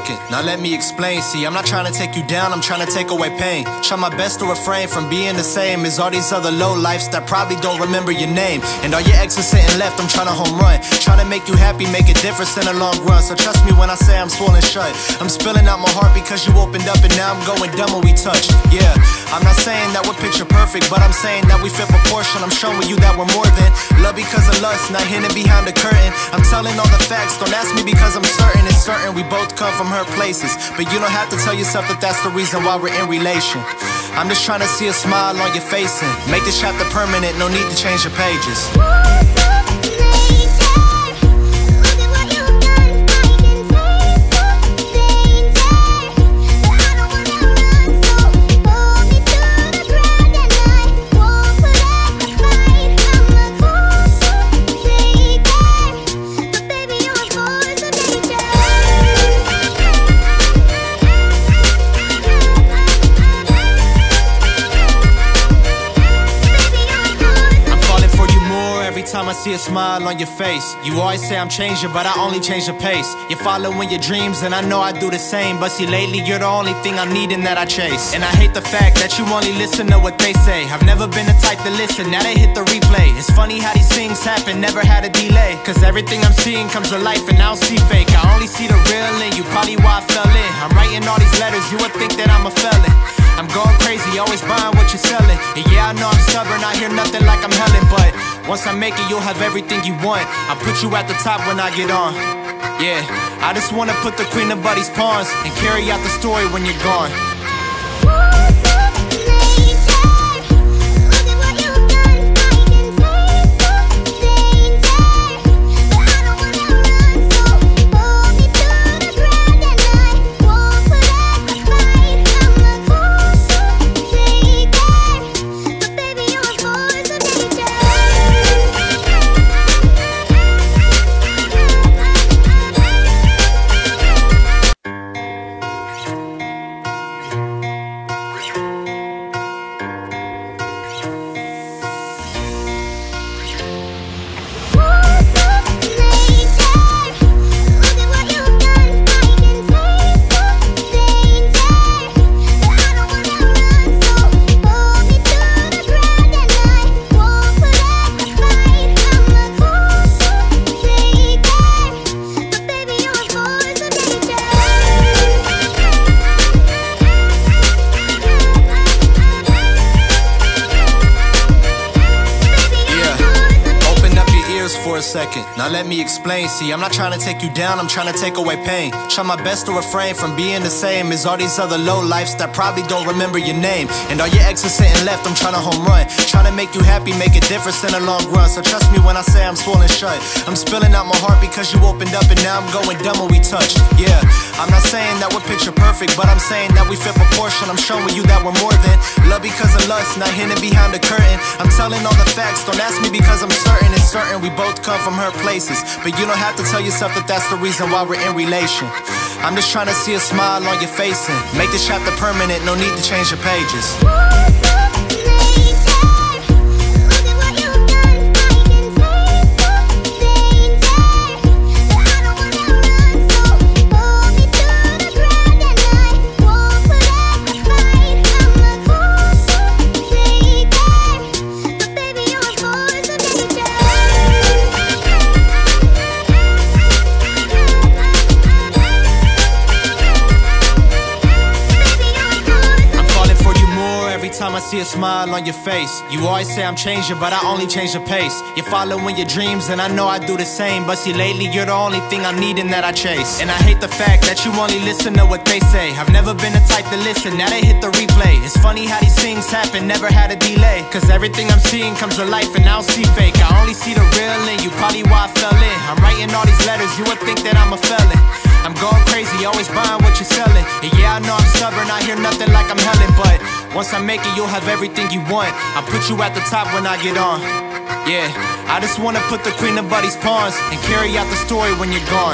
second, now let me explain. See, I'm not trying to take you down, I'm trying to take away pain. Try my best to refrain from being the same as all these other low lifes that probably don't remember your name. And all your exes sitting left, I'm trying to home run, trying to make you happy, make a difference in the long run. So trust me when I say I'm swollen shut. I'm spilling out my heart because you opened up, and now I'm going dumb when we touch. Yeah, I'm not saying that we're picture perfect, but I'm saying that we fit proportion. I'm showing you that we're more than love because of lust, not hidden behind the curtain. I'm telling all the facts, don't ask me because I'm certain. It's certain we both come from hurt places, but you don't have to tell yourself that that's the reason why we're in relation. I'm just trying to see a smile on your face and make this chapter permanent, no need to change your pages. Time I see a smile on your face, you always say I'm changing, but I only change the pace. You're following your dreams, and I know I do the same. But see, lately you're the only thing I'm needing that I chase. And I hate the fact that you only listen to what they say. I've never been the type to listen, now they hit the replay. It's funny how these things happen, never had a delay. Cause everything I'm seeing comes to life, and I don't see fake. I only see the real in you, probably why I fell in. I'm writing all these letters, you would think that I'm a felon. I'm going crazy, always buying what you're selling. And yeah, I know I'm stubborn, I hear nothing like I'm Helen. But once I make it, you'll have everything you want. I'll put you at the top when I get on. Yeah, I just wanna put the queen of buddies' pawns and carry out the story when you're gone. Second, now let me explain. See, I'm not trying to take you down, I'm trying to take away pain. Try my best to refrain from being the same as all these other low lifes that probably don't remember your name. And all your exes sitting left, I'm trying to home run, trying to make you happy, make a difference in the long run. So trust me when I say I'm swollen shut. I'm spilling out my heart because you opened up, and now I'm going dumb when we touch. Yeah, I'm not saying that we're picture perfect, but I'm saying that we fit proportion. I'm showing you that we're more than love because of lust, not hidden behind the curtain. I'm telling all the facts, don't ask me because I'm certain. It's certain we both come from hurt places, but you don't have to tell yourself that that's the reason why we're in relation. I'm just trying to see a smile on your face and make this chapter permanent, no need to change your pages. Time I see a smile on your face, you always say I'm changing, but I only change the pace. You're following your dreams, and I know I do the same. But see, lately you're the only thing I'm needing that I chase. And I hate the fact that you only listen to what they say. I've never been the type to listen, now they hit the replay. It's funny how these things happen, never had a delay. Cause everything I'm seeing comes to life, and I don't see fake. I only see the real in you, probably why I fell in. I'm writing all these letters, you would think that I'm a felon. I'm going crazy, always buying what you're selling. And yeah, I know I'm stubborn, I hear nothing like I'm Helen. But once I make it, you'll have everything you want. I'll put you at the top when I get on. Yeah, I just wanna put the queen of buddies' pawns and carry out the story when you're gone.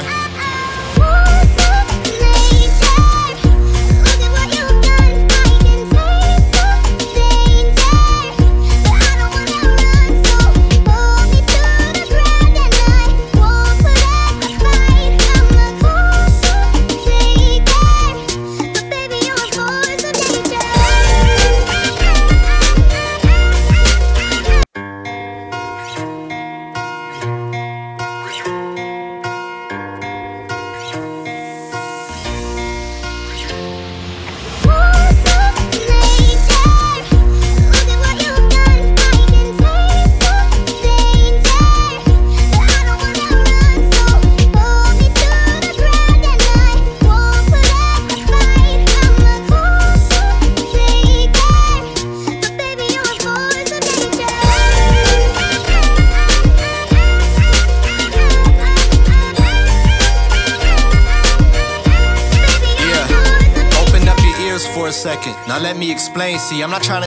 Take second. Now let me explain, see, I'm not trying to